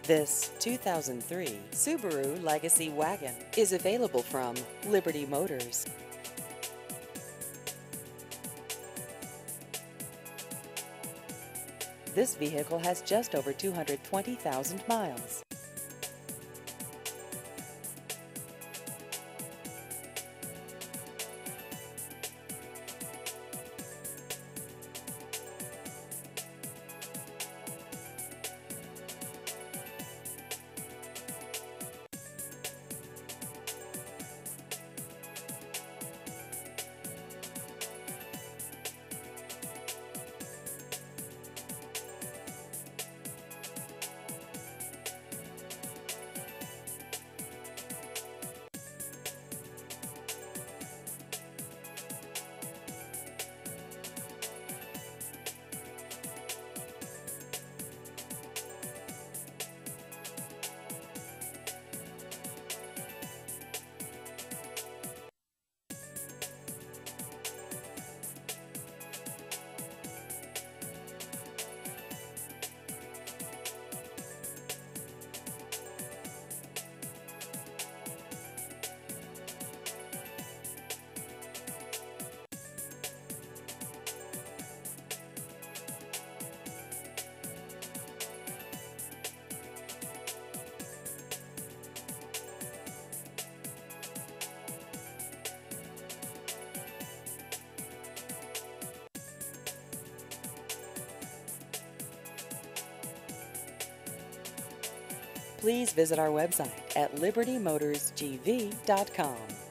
This 2003 Subaru Legacy Wagon is available from Liberty Motors. This vehicle has just over 220,000 miles. Please visit our website at libertymotorsgv.com.